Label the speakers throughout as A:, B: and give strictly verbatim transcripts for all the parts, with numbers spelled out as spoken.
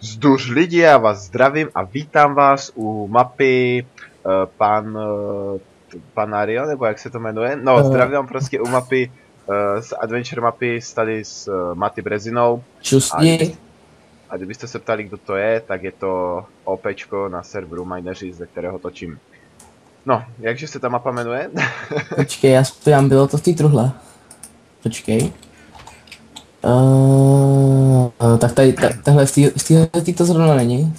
A: Zduř lidi, já vás zdravím a vítám vás u mapy uh, pan uh, Panario, nebo jak se to jmenuje? No, uh, zdravím vám prostě u mapy, uh, z Adventure mapy tady s uh, Maty Brezinou. A, kdyby, a kdybyste se ptali, kdo to je, tak je to OPčko na serveru Mineři, ze kterého točím. No, jakže se ta mapa jmenuje?
B: Počkej, já spojám, bylo to v té truhle. Počkej. Uh, uh, tak tady, ta, tahle z téhle to zrovna není.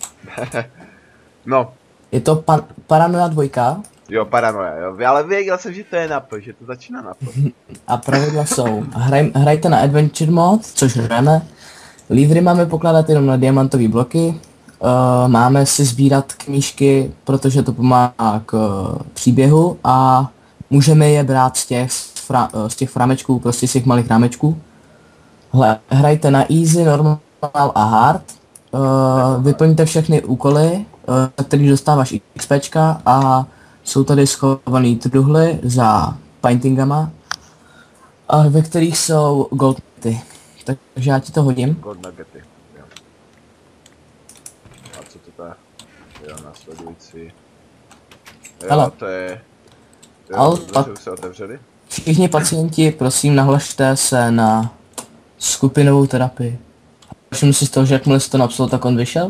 A: No.
B: Je to pan, Paranoia dvojka.
A: Jo, Paranoia, jo. Ale věděl jsem, že to je napo, že to začíná napo.
B: A pravidla jsou, hraj, hrajte na Adventure mod, což hrajeme. Lídry máme pokládat jenom na diamantové bloky. Uh, máme si sbírat knížky, protože to pomáhá k uh, příběhu a můžeme je brát z těch, fra, uh, z těch framečků, prostě z těch malých rámečků. Hle, hrajte na easy, normal a hard. Uh, vyplňte všechny úkoly, uh, za který dostáváš XPčka a jsou tady schovaný truhly za paintingama, uh, ve kterých jsou gold nuggety. Takže já ti to hodím.
A: Gold nuggety, jo. A co to je? Jo, následující. Jo,
B: Hele.
A: to je... Jo,
B: Ale
A: dveře se otevřeli.
B: Všichni pacienti, prosím, nahlašte se na skupinovou terapii. Všimnu si z toho, že jakmile jsi to napsal, tak on vyšel?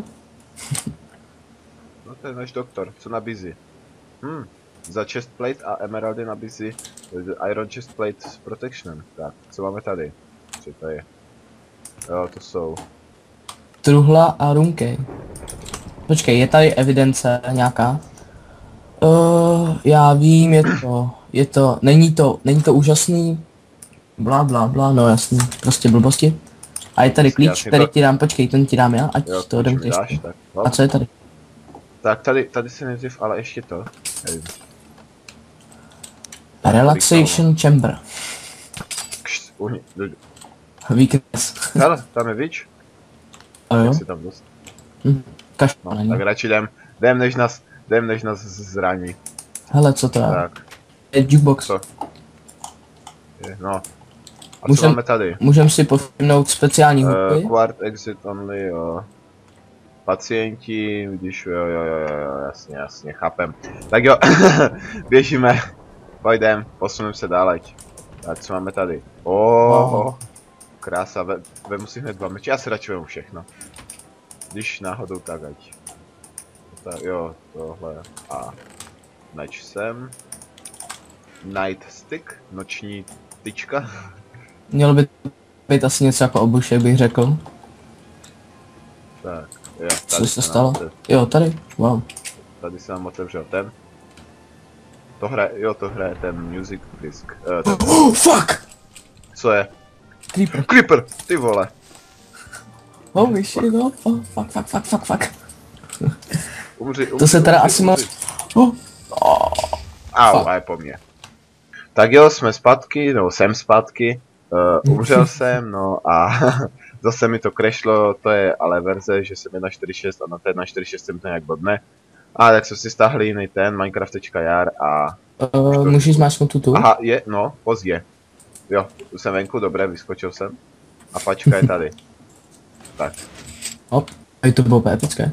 A: No to je náš doktor, co nabízí? Hm, za chestplate a emeraldy nabízí iron chestplate s protectionem. Tak, co máme tady? Co to je? Jo, to jsou...
B: Truhla a runkej. Počkej, je tady evidence nějaká? Uh, já vím, je to, je to, není to, není to úžasný, bla bla bla, no jasný, prostě blbosti. A je tady klíč, který ti dám, počkej, ten ti dám já, ať
A: jo,
B: to odemkneš. A co je tady?
A: Tak tady, tady se nejdřív, ale ještě to, nevím.
B: Relaxation chamber.
A: Kšt, uhni,
B: Weakness.
A: hele, tam je víč.
B: A jo?
A: Jak si tam dost?
B: Hm, kašpa
A: No,
B: není.
A: tak radši jdem, jdem než nás, jdem než nás zraní.
B: Hele, co to je?
A: Tak,
B: Je jukebox.
A: co? Je, no. A
B: Můžem-
A: co máme tady?
B: Můžeme si povšimnout speciální
A: Uh,
B: hudby.
A: quart exit only, jo. Pacienti, vidíš, jo, jo, jo, jo, jo, jasně, jasně, chápem. Tak jo, běžíme, pojdem, posuneme se dál. Tak co máme tady? Oh,
B: Wow.
A: krása, ve, vemu si hned dva meče, já si radši vemu všechno. Když náhodou tak ať. Ta, jo, tohle a meč sem. Night stick, noční tyčka.
B: Mělo by být asi něco jako obušek, bych řekl.
A: Tak, jo,
B: Co
A: tady
B: se
A: nám
B: stalo?
A: otev-
B: Jo, tady, wow.
A: Tady se nám otevřel ten. To hraje, jo, to hraje ten music disk. Uh, ten,
B: Oh, fuck!
A: co je?
B: Creeper.
A: Creeper, ty vole.
B: Holy shit, no, fuck, fuck, fuck, fuck, fuck, fuck.
A: Umři, umři,
B: To se teda
A: umři,
B: asi má...
A: umři.
B: Oh. Oh.
A: Au,
B: fuck.
A: a je po mně. Tak jo, jsme zpátky, nebo jsem zpátky. Uh, umřel jsem, no a zase mi to crashlo, to je ale verze, že jsem jedna čtyři šest a na té jedna čtyři šest jsem to nějak bodne. A tak jsem si stáhl jiný ten, minecraft.jar a...
B: Uh, můžeš zmáčknout tu tu?
A: Aha, je, no, pozdě. Jo, tu jsem venku, dobré, vyskočil jsem. A pačka je tady. Tak.
B: Hop, a to bylo epické.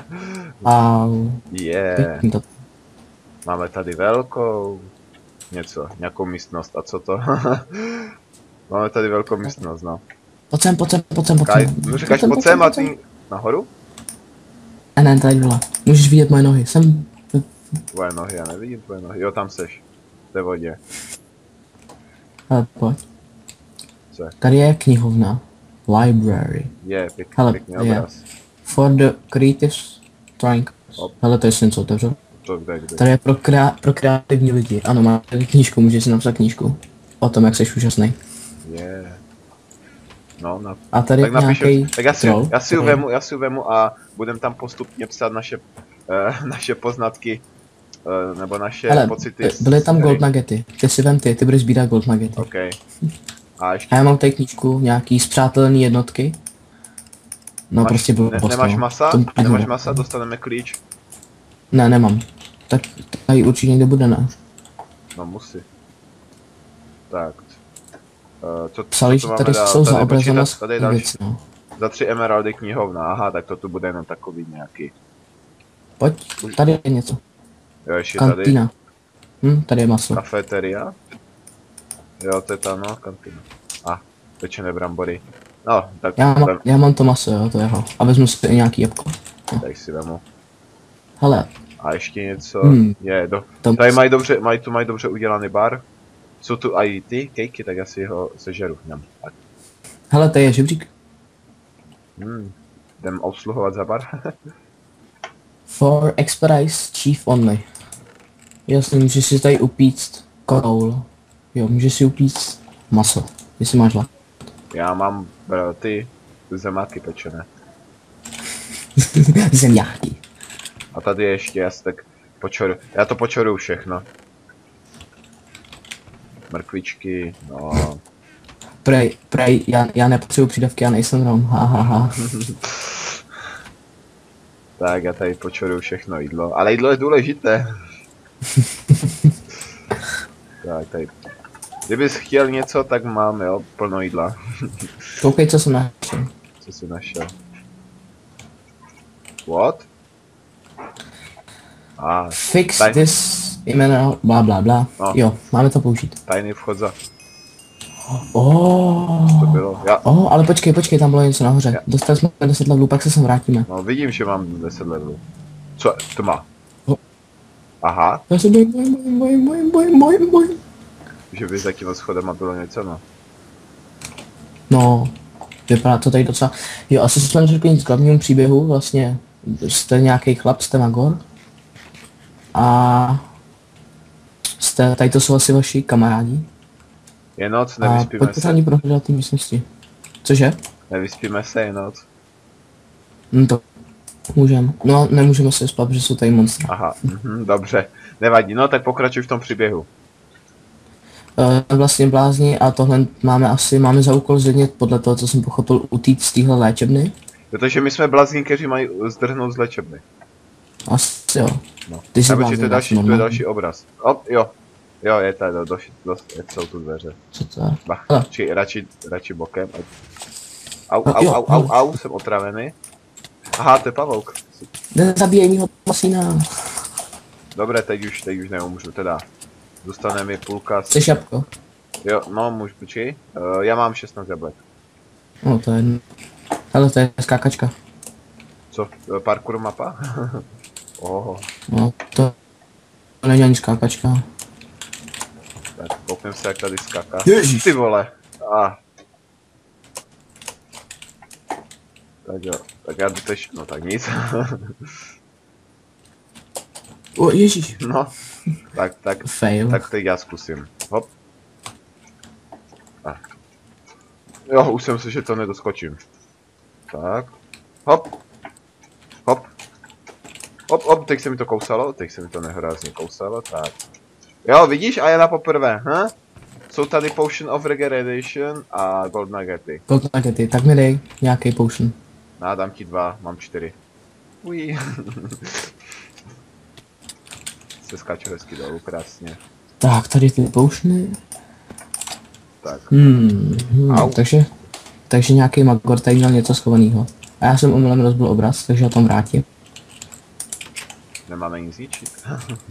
B: Au.
A: Je,
B: Pěkný to.
A: máme tady velkou... Něco, nějakou místnost, a co to? Máme tady velkou místnost, no.
B: Pojď sem, pojď sem, pojď sem, pojď
A: Kaj,
B: sem.
A: no říkáš pojď sem a ty nahoru?
B: Ne, ne, tady dole. Můžeš vidět moje nohy, jsem...
A: Tvoje nohy, já nevidím tvoje nohy, jo tam seš. V té vodě.
B: Ale pojď.
A: Co je?
B: Tady je knihovna. Library.
A: Je, pěk,
B: Hele,
A: pěkný
B: je.
A: obraz.
B: For the creative strength.
A: Hop.
B: Hele, to je něco otevřel.
A: To kde, kde?
B: Tady je pro, krea- pro kreativní lidi. Ano, má tady knížku, můžeš si napsat knížku. O tom, jak jsi úžasný.
A: Je. No, na...
B: A tady
A: tak
B: je nějaký
A: napíšu, tak já si,
B: troll.
A: já si ji
B: který-
A: vemu, já si ji vemu a budem tam postupně psát naše, uh, naše poznatky, uh, nebo naše
B: Hele,
A: pocity. z
B: byly tam
A: hry.
B: gold nuggety. Ty si vem ty, ty budeš sbírat gold nuggety.
A: OK. A ještě,
B: A já mám tady knížku, nějaký zpřátelený jednotky. No
A: máš,
B: prostě bylo
A: ne, nemáš masa? Nemáš masa, dostaneme klíč.
B: Ne, nemám. Tak tady určitě někde bude, ne?
A: No musí. Tak. Uh, co,
B: Psali,
A: co
B: že
A: máme
B: tady
A: dál?
B: jsou
A: Tady
B: zaobrazena
A: počítač, tady je další.
B: věci, no.
A: Za tři emeraldy knihovna, aha, tak to tu bude jenom takový nějaký.
B: Pojď, tady je něco.
A: Jo, ještě tady.
B: Kantína. Hm, tady je maso.
A: Kafeteria. Jo, to je ta, no, kantina. A, ah, pečené brambory. No, tak
B: Já mám,
A: tam,
B: já mám to maso, jo, to je jeho. A vezmu si i nějaký jabko.
A: tady si vemu.
B: Hele,
A: A ještě něco,
B: Hmm.
A: je, do,
B: tam
A: tady mají dobře, mají tu mají dobře udělaný bar. Jsou tu i ty kejky, tak já si ho sežeru. Jdem, tak.
B: hele, tady je žebřík.
A: Hmm. Jdem obsluhovat za bar.
B: For expertise chief only. Jasně, můžeš si tady upíct koul. Jo, můžeš si upíct maso, jestli máš hlad.
A: Já mám uh, ty zemáky pečené.
B: Zemňáky.
A: A tady je ještě, já si tak počoru. Já to počoruju všechno. Mrkvičky, no.
B: Prej, prej, já, já nepotřebuji přídavky, já nejsem Rom, ha, ha, ha.
A: Tak já tady počoruju všechno jídlo, ale jídlo je důležité. Tak tady. Kdybys chtěl něco, tak mám, jo, plno jídla.
B: Koukej, co jsem našel.
A: Co jsi našel? What? Ah,
B: Fix
A: taj,
B: this mineral, bla bla bla.
A: No.
B: Jo, máme to použít.
A: tajný vchod za,
B: Oh,
A: to bylo. Já,
B: oh, ale počkej, počkej, tam bylo něco nahoře.
A: Ja.
B: Dostali jsme deset levelů, pak se sem vrátíme.
A: no vidím, že mám deset levelů. Co, to má?
B: Oh.
A: Aha,
B: Já se bojím, bojím, bojím, bojím, bojím, bojím, bojím.
A: že by za těma schodama bylo něco, no.
B: No, vypadá to tady docela. Jo, asi jsme neřekli nic k hlavnímu příběhu, vlastně jste nějaký chlap, jste Magor. A jste, tady to jsou asi vaši kamarádi.
A: Je noc,
B: A
A: nevyspíme
B: pojďte
A: se.
B: ani prohledat ty místnosti. Cože?
A: Nevyspíme se, je noc.
B: No to můžeme. No, nemůžeme se spát, protože jsou tady monstra.
A: Aha, mhm, dobře. Nevadí, no tak pokračuj v tom příběhu.
B: Uh, vlastně blázni a tohle máme asi, máme za úkol zřejmě podle toho, co jsem pochopil, utíct z téhle léčebny.
A: Protože my jsme blázni, kteří mají zdrhnout z léčebny.
B: Asi jo.
A: No.
B: Ty jsi
A: A počkej,
B: blázen,
A: to je další, to je
B: normální.
A: další obraz. Op, jo. Jo, je tady, do, do, do, jsou tu dveře.
B: Co to je?
A: Bach,
B: Hele.
A: či, radši, radši bokem. ať- Au,
B: No,
A: au,
B: jo,
A: au, au,
B: jo.
A: au, jsem otravený. Aha, to je pavouk.
B: Nezabíjej mýho masína.
A: Dobré, teď už, teď už neumřu, teda. Zůstane mi půlka.
B: Chceš jabko?
A: Jo, no, můžu, počkej. Uh, já mám šestnáct jablek.
B: No to je... Hele, to je skákačka.
A: Co, eh, parkour mapa? Oho,
B: No, to... To není ani skákačka.
A: tak kouknem se, jak tady skáká.
B: Ježíš.
A: Ty vole. Ah. Tak jo, tak já jdu tež, no tak nic.
B: O, ježíš.
A: No, tak, tak,
B: Fail.
A: tak teď já zkusím. Hop. A. Jo, už jsem si, že to nedoskočím. Tak. Hop. Hop. Hop, hop, teď se mi to kousalo, teď se mi to nehorázně kousalo, tak. Jo, vidíš, a je na poprvé, hm? Jsou tady Potion of Regeneration a Gold Nuggety.
B: Gold nuggety, tak mi dej nějaký potion.
A: No, dám ti dva, mám čtyři. Ují. Se skáču hezky dolů, krásně.
B: Tak, tady ty potiony.
A: Tak.
B: Hmm, hmm
A: Au.
B: takže... Takže nějaký Magor tady měl něco schovaného. A já jsem omylem rozbil obraz, takže ho tam vrátím.
A: Nemáme nic zničit.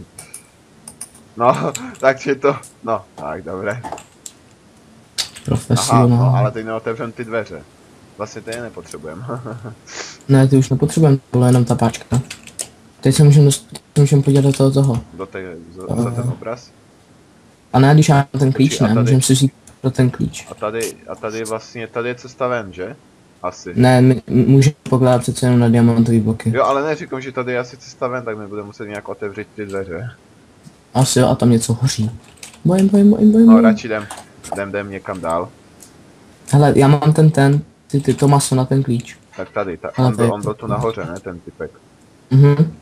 A: No, takže to, no, tak dobré. Aha,
B: Profesionál.
A: no, ale teď neotevřem ty dveře. Vlastně ty je nepotřebujeme.
B: Ne, ty už nepotřebujeme, bylo jenom ta páčka. Teď se můžeme můžem podívat do toho toho.
A: Do té, za, za ten obraz.
B: A ne, když mám ten klíč,
A: Počkej, a
B: ne,
A: tady-
B: můžeme si vzít pro ten klíč.
A: A tady, a tady vlastně, tady je cesta ven, že? Asi.
B: Ne, my můžeme pokládat přece jenom na diamantový bloky.
A: Jo, ale neříkám, že tady je asi cesta ven, tak mi bude muset nějak otevřít ty dveře.
B: Asi jo, a tam něco hoří. Bojím, bojím, bojím, bojím.
A: No,
B: bojím.
A: radši jdem, jdem, jdem někam dál.
B: Hele, já mám ten ten, ty, ty to maso na ten klíč.
A: Tak tady, ta,
B: Ale
A: on,
B: to je-
A: byl, on byl tu nahoře, ne, ten typek.
B: Mhm.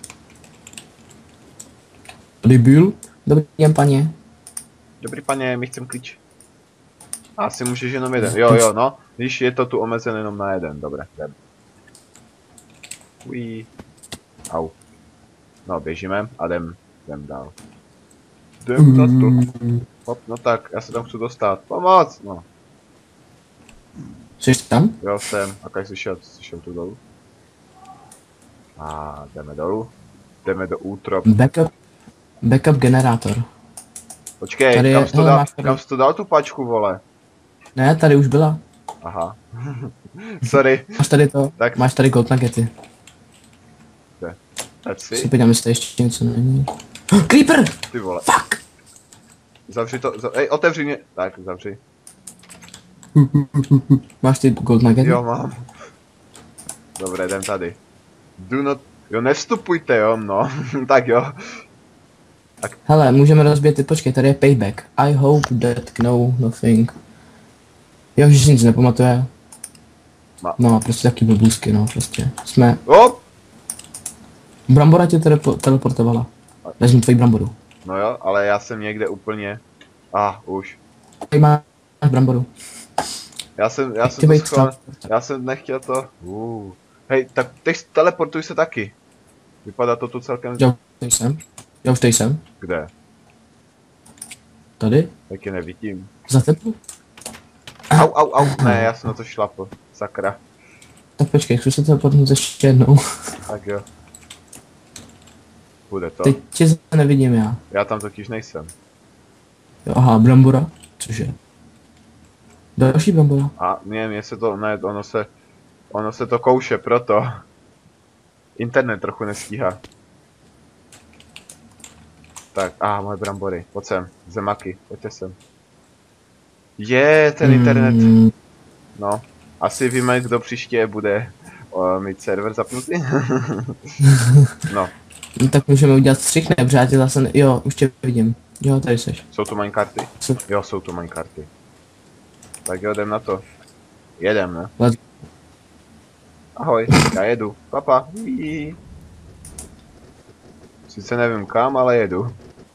B: Tady byl? Dobrý den, paně.
A: Dobrý paně, my chcem klíč. Asi můžeš jenom jeden, jo jo, no. Když je to tu omezen jenom na jeden, dobré, jdem. Ují. Au. No, běžíme a jdem, jdem dál. Jdem na to. Hop, no tak, já se tam chci dostat. Pomoc! No.
B: Jsi tam?
A: Jo, jsem. A když slyšel, slyšel tu dolů. A jdeme dolů. Jdeme do útrop.
B: Backup, backup generátor.
A: Počkej,
B: Tady
A: kam
B: je-
A: jsi to
B: hele,
A: dal,
B: máš tady-
A: kam jsi to dal tu pačku, vole?
B: Ne, tady už byla.
A: Aha. Sorry.
B: Máš tady to,
A: Tak.
B: máš tady gold nuggety.
A: Tak
B: Si
A: si,
B: podívám, jestli ještě něco není. Creeper!
A: ty vole.
B: Fuck!
A: Zavři to, za, ej, otevři mě. Tak, zavři.
B: Máš ty gold nuggety?
A: Jo, mám. Dobré, jdem tady. Do not, jo, nevstupujte, jo, no. Tak jo.
B: Hele, můžeme rozbít ty, počkej, tady je payback. I hope that no, nothing. Jo, že si nic nepamatuje.
A: Ma-
B: No, prostě taky blbůzky, no, prostě. Jsme,
A: Op!
B: Brambora tě telepo- teleportovala. Vezmu tvoji bramboru.
A: No jo, ale já jsem někde úplně. Ah, už.
B: Tady máš bramboru.
A: Já jsem, já
B: Chci
A: jsem to
B: být
A: schoval,
B: tam.
A: já jsem nechtěl to. Uh. Hej, tak teď teleportuj se taky. Vypadá to tu celkem.
B: Jo, tady jsem. Já už tady jsem.
A: Kde?
B: Tady.
A: Taky nevidím.
B: Za tebou.
A: Au, au, au, ne, já jsem na to šlapl. Sakra.
B: Tak počkej, chci se teleportnout ještě jednou.
A: Tak jo. Bude to.
B: Teď tě zase nevidím já.
A: Já tam totiž nejsem.
B: Jo, aha, brambora. Cože? Další brambora.
A: A ne, mně se to, ne, ono se, ono se to kouše, proto. Internet trochu nestíhá. Tak, a moje brambory, pojď sem, zemaky, pojďte sem. Je, ten internet,
B: Mm,
A: no. Asi víme, kdo příště bude o, mít server zapnutý. No,
B: no tak můžeme udělat střih, ne, protože já tě zase, ne... jo, už tě vidím. Jo, tady seš.
A: jsou tu minekarty?
B: Co?
A: Jo, jsou tu minekarty. Tak jo, jdem na to. Jedem, ne?
B: Let's...
A: Ahoj, já jedu. Papa. Jí. Sice nevím kam, ale jedu.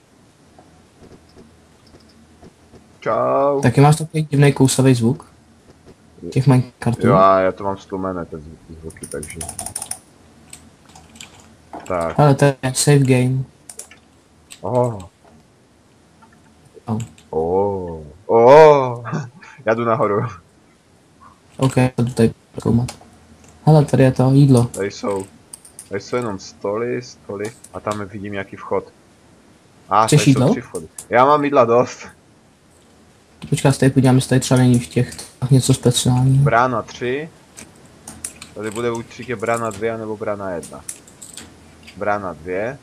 A: Čau.
B: Taky máš takový divný kousavý zvuk? Těch minecartů?
A: Jo, a já to mám stlumené, ty zvuky, zvuky, takže. Tak.
B: Ale to je save game.
A: Oh.
B: Oh.
A: Oh. Oh. Já jdu nahoru.
B: OK, to jdu tady zkoumat. Hele, tady je to jídlo.
A: Tady jsou. Tady jsou jenom stoly, stoly. A tam vidím nějaký vchod. A,
B: Chceš
A: tady
B: jídlo?
A: jsou tři vchody. Já mám jídla dost.
B: Počkej, já se tady podívám, jestli tady třeba není v těch tak něco speciálního.
A: Brána tři. Tady bude určitě brána dvě nebo brána jedna. Brána dvě.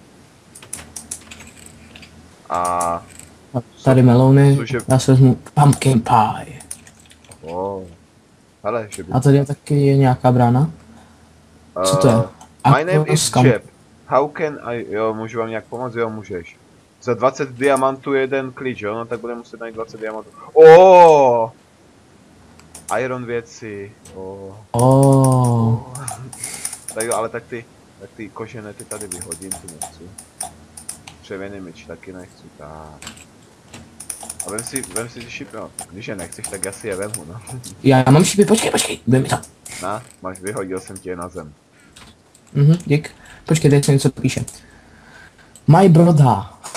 A: A...
B: Tady melouny,
A: Cože-
B: já si vezmu pumpkin pie.
A: Oh. Hele, že by...
B: A tady je taky nějaká brána. Co to je?
A: Uh, my name is
B: Skam-
A: Jeb. How can I... Jo, můžu vám nějak pomoct? Jo, můžeš. Za dvacet diamantů jeden klíč, jo? No tak bude muset najít dvacet diamantů. Oh! Iron věci. Oh.
B: Oh.
A: Tak jo, ale tak ty, tak ty kožené ty tady vyhodím, ty nechci. Dřevěný meč taky nechci, tak. A vem si, vem si ty šipy, no. Když je nechceš, tak já si je vemu, no.
B: Já mám šipy, počkej, počkej, bude mi to.
A: Na, máš, vyhodil jsem tě je na zem.
B: Mhm, dík. Počkej, teď se něco píše. My brother.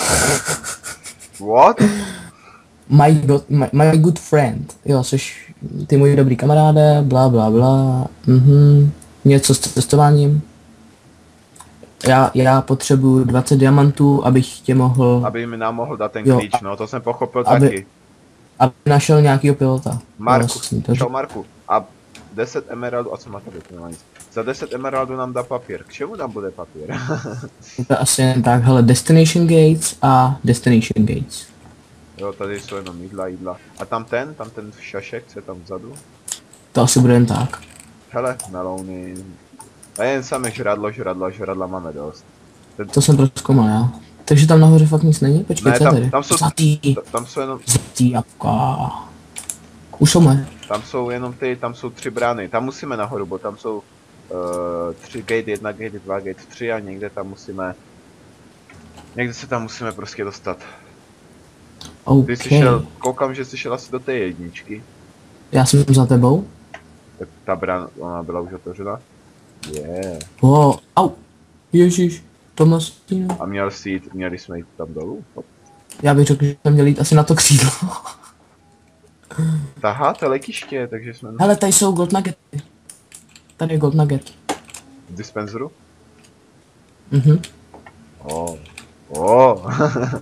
A: What?
B: My, bro, my, my good friend. Jo, jsi ty můj dobrý kamaráde, bla bla bla. Mhm. Něco s testováním. Já, já potřebuju dvacet diamantů, abych tě mohl,
A: Aby mi nám mohl dát ten
B: Jo,
A: klíč, no, to jsem pochopil
B: aby-
A: taky.
B: aby našel nějakýho pilota.
A: Marku,
B: Vlastně, to
A: čau Marku. A deset emeraldů, a co má tady, to nemá nic. Za deset emeraldů nám dá papír. K čemu nám bude papír?
B: to je asi jen tak, hele, Destination Gates a Destination Gates.
A: Jo, tady jsou jenom jídla, jídla. A tam ten, tam ten šašek, co je tam vzadu?
B: To asi bude jen tak.
A: Hele, melouny. A jen samé žradlo, žradlo, žradla máme dost.
B: To jsem prozkoumal já. Takže tam nahoře fakt nic není? Počkej,
A: Ne,
B: co je
A: tam-
B: tady?
A: tam jsou-
B: Zlatý,
A: Ta- Tam jsou jenom,
B: zlatý jabka. Už jsou moje.
A: tam jsou jenom ty, tam jsou tři brány. Tam musíme nahoru, bo tam jsou uh, tři gate, jedna gate, dva gate, tři a někde tam musíme, někde se tam musíme prostě dostat.
B: OK.
A: Ty jsi šel, koukám, že jsi šel asi do té jedničky.
B: Já jsem za tebou.
A: Tak ta brána, ona byla už otevřena. Je. Yeah.
B: Wow, au. Ježíš, Tomas.
A: A měl jsi jít, měli jsme jít tam dolů?
B: Já bych řekl, že jsem měl jít asi na to křídlo.
A: Taháte letiště, takže jsme
B: Hele, tady jsou gold nuggety. Tady je gold nugget.
A: v dispenzeru.
B: Mhm.
A: Oh. Oh.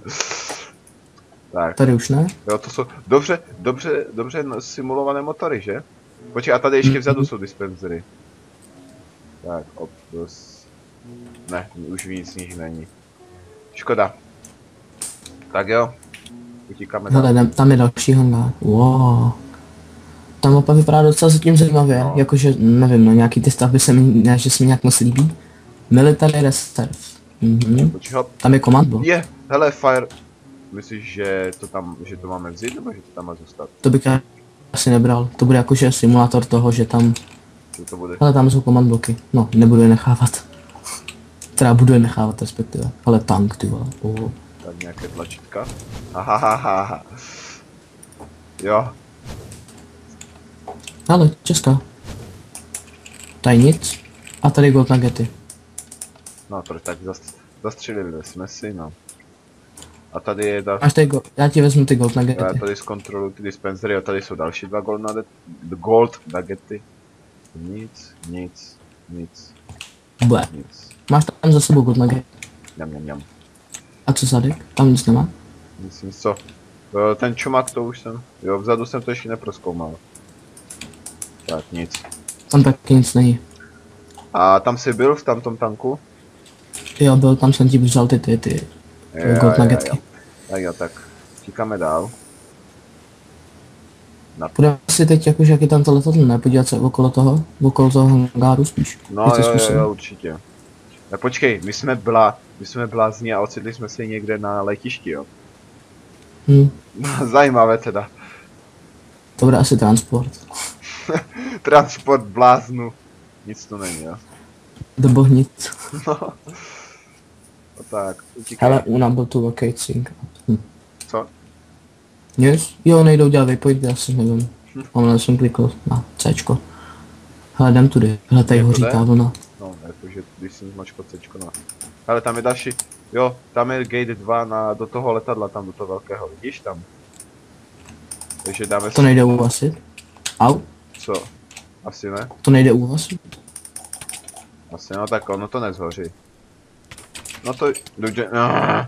A: Tak,
B: Tady už ne.
A: jo, to jsou dobře, dobře, dobře simulované motory, že? Počkej, a tady ještě vzadu jsou dispenzery. Tak, opus. Ne, už víc z nich není. Škoda. Tak jo, utíkáme dál.
B: Hele, tam je další hangár. Wow. Ta mapa vypadá docela zatím zajímavě,
A: No.
B: jakože, nevím, no nějaký ty stavby se mi, ne, že se mi nějak moc líbí. Military Reserve. Mhm.
A: Počkej, hop.
B: Tam je command block.
A: Je, hele, fire. Myslíš, že to tam, že to máme vzít, nebo že to tam má zůstat?
B: To bych asi nebral. To bude jakože simulátor toho, že tam,
A: Že to bude?
B: hele, tam jsou command bloky. No, nebudu je nechávat. Teda budu je nechávat respektive. Ale tank, ty vole. Oh.
A: Tak nějaké tlačítka. Hahaha. Jo,
B: Ale, Česká. Tady nic. A tady gold nuggety.
A: no to tak zast, zastřelili jsme si, no. A tady je ta,
B: Máš tady gold, já ti vezmu ty gold
A: já
B: nuggety.
A: tady zkontroluji ty dispenzery a tady jsou další dva gold, nugget, gold nuggety. Nic, nic, nic,
B: Ble.
A: nic.
B: Máš tam za sebou gold nugget.
A: Ňam, ňam, ňam.
B: A co zadek? Tam nic nemá?
A: Nic, nic, co? Jo, ten čumak to už jsem, jo, vzadu jsem to ještě neprozkoumal. Tak, nic.
B: Tam taky nic není.
A: A tam jsi byl v tamtom tanku?
B: Jo, byl tam, jsem ti vzal ty, ty, ty
A: Jo,
B: gold
A: jo,
B: nuggetky.
A: jo. Tak jo, tak tíkáme dál. Na
B: Půjdeme si teď jakože, jak je tam to letadlo, ne? Podívat se okolo toho, okolo toho hangáru spíš.
A: No
B: Něco
A: jo, jo,
B: zkusím.
A: jo, určitě. Tak počkej, my jsme blá, my jsme blázni a ocitli jsme se někde na letišti, jo.
B: Hm,
A: Zajímavé teda.
B: to bude asi transport.
A: Transport bláznu. Nic to není, jo.
B: Nebo nic.
A: No. No tak, utíkej.
B: Hele, u nám byl tu locating. Hm.
A: Co?
B: Yes? Jo, nejdou dělat vypojit, já si nevím. Mám jsem klikl na Cčko. Hele, jdem tudy. Hele, tady
A: Jako
B: hoří
A: jde?
B: ta vlna.
A: No, jakože když jsem zmačkal Cčko, no. Ale tam je další, jo, tam je gate dva na, do toho letadla, tam do toho velkého, vidíš tam? Takže dáme
B: To nejde uhasit? Au,
A: co? Asi ne?
B: to nejde uhasit?
A: Asi no, tak ono to nezhoří. No to, dobře, ah.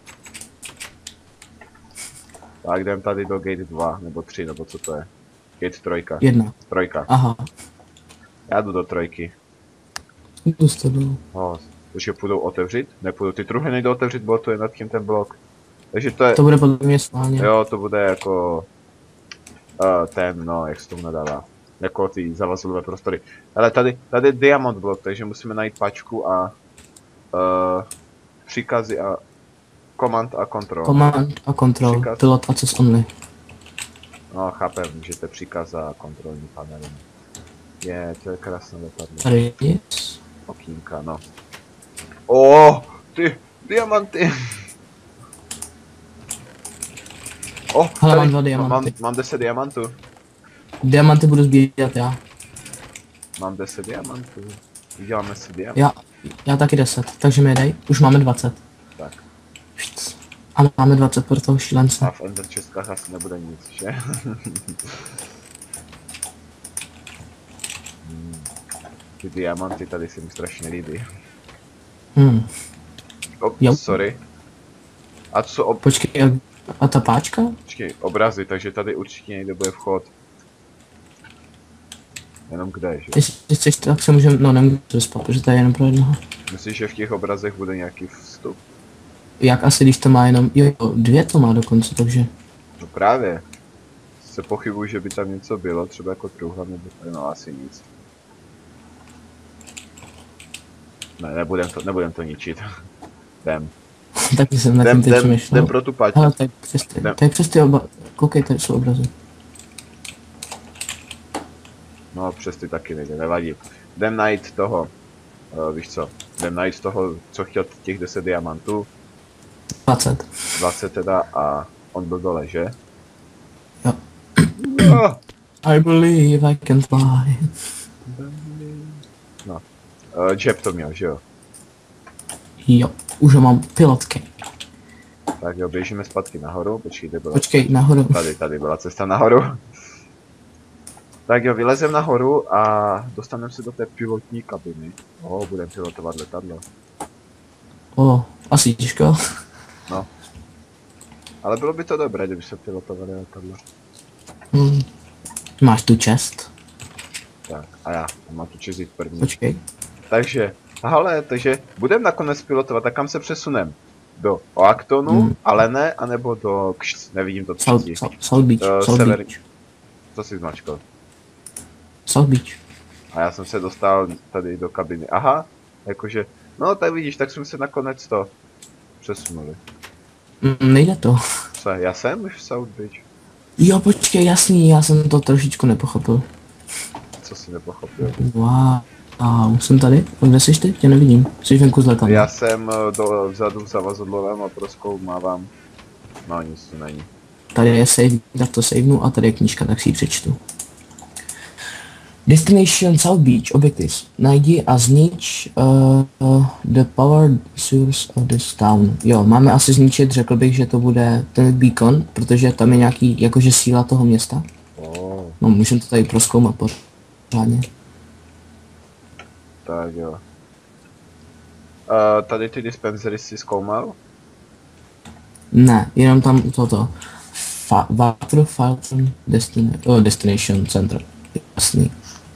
A: Tak jdem tady do gate dva, nebo tři, nebo co to je? Gate trojka.
B: Jedna.
A: Trojka.
B: Aha.
A: Já jdu do trojky.
B: Jdu z toho dolů.
A: Oh, takže půjdou otevřít? Nepůjdou, ty truhly nejdou otevřít, bo to je nad tím ten blok. Takže to je,
B: To bude podle mě schválně.
A: jo, to bude jako uh, ten, no, jak se tomu nadává. Jako ty zavazlové prostory. Ale tady, tady je diamond blok, takže musíme najít pačku a uh, příkazy a command a control.
B: Command a control.
A: Příkaz.
B: Pilot access only.
A: No, chápem, že to je příkaz a kontrolní panel. Je, to je krásné letadlo.
B: Tady nic.
A: Okýnka, no. Oh, ty diamanty. Oh,
B: Hele,
A: tady,
B: mám dva diamanty.
A: Mám, mám deset diamantů.
B: Diamanty budu sbírat já.
A: Mám deset diamantů. Uděláme si diamant.
B: Já, já taky deset, takže mi je dej. Už máme dvacet.
A: Tak.
B: A máme dvacet pro toho šílence.
A: A v Ender Českách asi nebude nic, že? Hmm. Ty diamanty tady se mi strašně líbí.
B: Hmm.
A: Oh,
B: Jo.
A: sorry. A co ob...
B: Počkej, a, a ta páčka?
A: Počkej, obrazy, takže tady určitě někde bude vchod. Jenom kde, že?
B: Jestli chceš, tak se můžeme, no nemůžu vyspat, protože tady je jenom pro jednoho.
A: Myslíš, že v těch obrazech bude nějaký vstup?
B: Jak asi, když to má jenom, jo, jo, dvě to má dokonce, takže.
A: No právě. Se pochybuju, že by tam něco bylo, třeba jako truhla nebo no asi nic. Ne, nebudem to, nebudem to ničit. Jdem.
B: Taky jsem na tím
A: Jdem,
B: teď
A: jdem,
B: přemýšlel.
A: jdem pro tu paťku.
B: Hele, tak přes ty,
A: Jdem.
B: tak přes ty oba, koukej, tady jsou obrazy.
A: No přes ty taky nejde, nevadí. Jdem najít toho, uh, víš co, jdem najít toho, co chtěl těch deset diamantů,
B: dvacet.
A: dvacet teda a on byl dole, že?
B: Jo.
A: Oh,
B: I believe I can fly.
A: no, uh, Jeb to měl, že jo?
B: Jo, už ho mám pilotky.
A: Tak jo, běžíme zpátky nahoru, počkej, kde byla?
B: Počkej, nahoru.
A: Tady, tady byla cesta nahoru. Tak jo, vylezem nahoru a dostaneme se do té pilotní kabiny. O, budeme pilotovat letadlo.
B: O, asi těžko.
A: No. Ale bylo by to dobré, kdyby se pilotovali letadlo.
B: Hmm. Máš tu čest?
A: Tak, a já mám tu čest jít první.
B: Počkej.
A: Takže, ale, takže budeme nakonec pilotovat, tak kam se přesunem? Do Oaktonu,
B: Hmm.
A: ale ne, anebo do Kšt, nevidím to
B: South,
A: třetí.
B: South, South Beach,
A: Eh,
B: South
A: sever-
B: Beach.
A: Co si zmačkal?
B: South Beach.
A: A já jsem se dostal tady do kabiny. Aha, jakože, no tak vidíš, tak jsme se nakonec to přesunuli.
B: Mm, nejde to.
A: Co, já jsem už v South Beach?
B: Jo, počkej, jasný, já jsem to trošičku nepochopil.
A: Co si nepochopil?
B: Wow. A jsem tady? Kde jsi ty? Tě nevidím. Jsi venku z letadla.
A: Já jsem eh, do, vzadu v zavazadlovém a prozkoumávám. No nic tu není.
B: Tady je save, tak to savenu a tady je knížka, tak si ji přečtu. Destination South Beach Objectives. Najdi a znič uh, uh, the power source of this town. Jo, máme asi zničit, řekl bych, že to bude ten beacon, protože tam je nějaký, jakože síla toho města.
A: Oh,
B: No, můžeme to tady prozkoumat pořádně.
A: tak jo. Uh, tady ty dispensery si zkoumal?
B: Ne, jenom tam toto. Fa Water Fountain Destin oh, Destination Center. Jasný.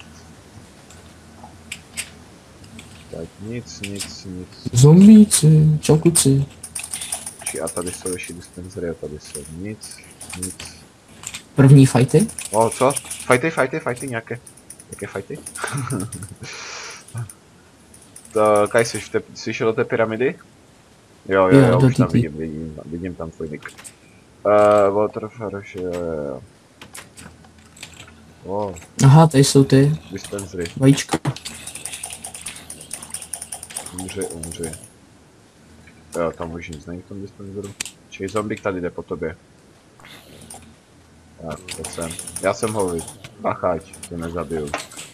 A: Tak nic, nic, nic.
B: Zombíci, čau kluci.
A: Či a tady jsou ještě dispensery a tady jsou nic, nic.
B: První fighty?
A: O, co? Fighty, fighty, fighty nějaké. Jaké fighty? To, Kaj, jsi, v té, jsi šel do té pyramidy? Jo, jo,
B: Jo,
A: jo,
B: do
A: už tam
B: T T.
A: vidím, vidím, vidím tam tvůj nick. Uh, Waterfrush, jo, jo, jo. O,
B: Aha, tady jsou ty
A: dispensery.
B: vajíčka.
A: Umři, umři. Jo, tam už nic není v tom dispenseru. Čili zombík tady jde po tobě. Tak, to jsem. Já jsem ho viděl. Bachať, tě nezabiju.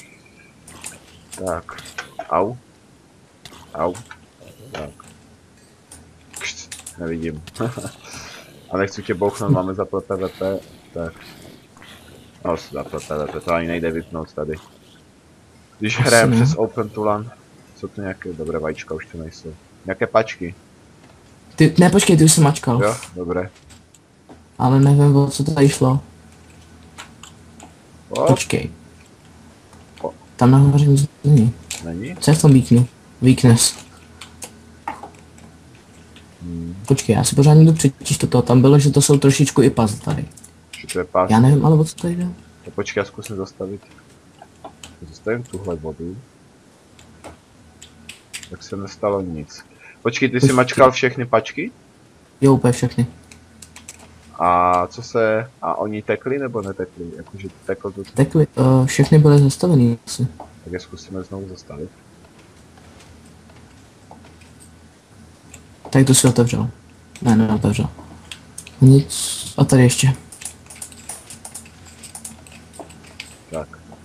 A: Tak. Au. Au. Tak. Kšt, nevidím. A nechci tě bouchnout, máme zaplat P V P. Tak. No, zaplat P V P, to ani nejde vypnout tady. Když
B: Asi
A: hrajeme
B: ne.
A: přes Open to LAN, jsou to nějaké dobré vajíčka, už to nejsou. Nějaké pačky,
B: Ty, ne, počkej, ty už jsem mačkal.
A: jo? Dobré.
B: Ale nevím, o co tady šlo.
A: O,
B: Počkej.
A: O.
B: Tam nahoře nic není.
A: není?
B: Co je v tom weaknu? Weakness.
A: Hmm,
B: Počkej, já si pořádně jdu přečíst toto. Tam bylo, že to jsou trošičku i puzzle tady.
A: že to je pás.
B: Já nevím, ale o co tady jde.
A: To počkej, já zkusím zastavit. Zastavím tuhle vodu. Tak se nestalo nic. Počkej, ty jsi
B: Počkej.
A: mačkal všechny pačky?
B: Jo, úplně všechny.
A: A co se... A oni tekli nebo netekli? Jakože teklo to...
B: Tekly, uh, všechny byly zastavený asi.
A: Tak je zkusíme znovu zastavit.
B: Tak to si otevřel. Ne, neotevřel. Nic. A tady ještě.
A: Tak.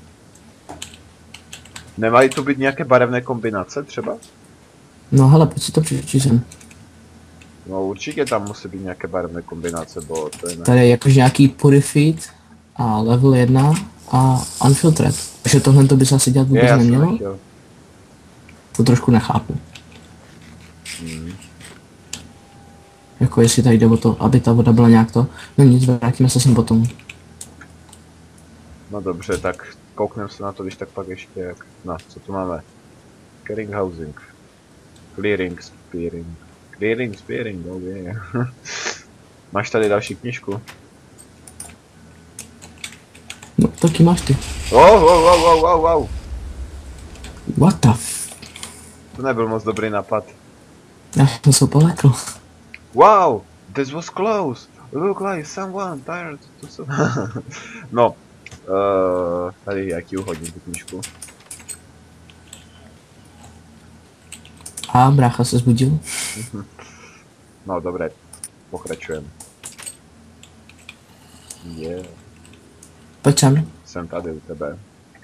A: Nemají tu být nějaké barevné kombinace třeba?
B: No hele, pojď si to přečíst.
A: No určitě tam musí být nějaké barevné kombinace, bo to je ne...
B: Tady je jakož nějaký Purified a level jedna a Unfiltered. Takže tohle to by se asi dělat
A: Je,
B: vůbec
A: já jsem
B: nemělo?
A: nechtěl.
B: To trošku nechápu.
A: Hmm.
B: Jako jestli tady jde o to, aby ta voda byla nějak to. No nic, vrátíme se sem potom.
A: No dobře, tak koukneme se na to, když tak pak ještě jak... No, co tu máme? Carrying housing. Clearing, spearing. Clearing, spearing, oh yeah. Máš tady další knížku?
B: No, taky máš ty.
A: Oh, wow, wow, wow, wow, wow.
B: What the f...
A: To nebyl moc dobrý nápad.
B: Já jsem se polekl.
A: Wow, this was close. Look like someone tired to some... No, uh, tady jak ti uhodím tu knížku.
B: A brácha se zbudil.
A: No dobré, pokračujeme. Je, yeah.
B: Pojď sem.
A: Jsem tady u tebe.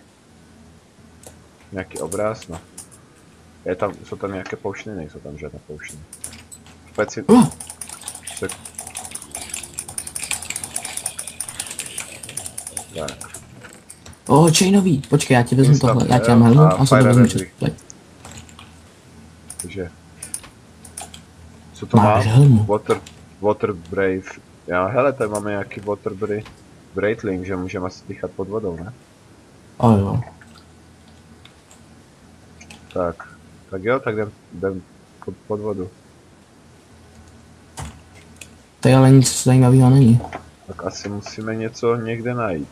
A: Nějaký obraz, no. Je tam, jsou tam nějaké pouštiny, nejsou tam žádné pouštiny. Speci...
B: Oh,
A: Se... Tak.
B: O, chainový, počkej, já ti vezmu
A: Instant,
B: tohle, já ti
A: jo,
B: dám helmu
A: a
B: a se
A: fire
B: to vezmu
A: energy.
B: čes.
A: Takže. Co to
B: Máš
A: má?
B: helmu.
A: Water, water brave. Já, hele, tady máme nějaký water brave. Breitling, že můžeme asi dýchat pod vodou, ne?
B: O jo.
A: Tak. Tak jo, tak jdem, jdem pod, pod vodu.
B: Tady ale nic zajímavého není.
A: Tak asi musíme něco někde najít.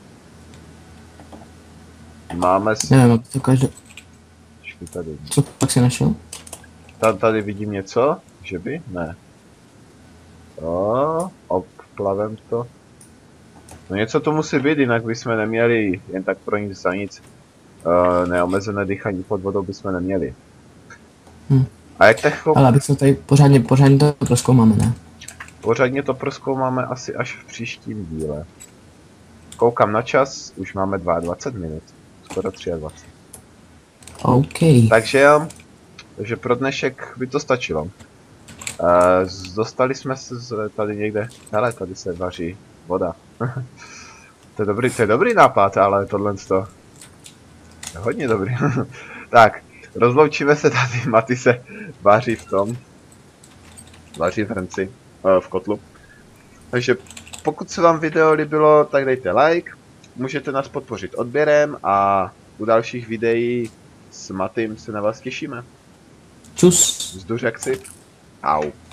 A: Máme si...
B: Nevím, to každé...
A: Počkej, tady.
B: Co pak si našel?
A: Ta, tady vidím něco? Že by? Ne. O, obplavem to. No něco to musí být, jinak bychom neměli jen tak pro nic za nic. Uh, neomezené dýchání pod vodou bychom neměli.
B: Hm.
A: A jak tak
B: Ale abych to tady pořádně, pořádně to prozkoumáme, ne?
A: pořádně to prozkoumáme asi až v příštím díle. Koukám na čas, už máme dvacet dva minut. Skoro dvacet tři.
B: OK.
A: Takže jo, takže pro dnešek by to stačilo. Uh, dostali jsme se z, tady někde, hele, tady se vaří voda. to, je dobrý, to je dobrý nápad, ale tohle to je hodně dobrý. Tak, rozloučíme se tady, Maty se vaří v tom, vaří v hrnci, uh, v kotlu. Takže pokud se vám video líbilo, tak dejte like, můžete nás podpořit odběrem a u dalších videí s Matym se na vás těšíme.
B: Čus.
A: Vzduř jak si. Au.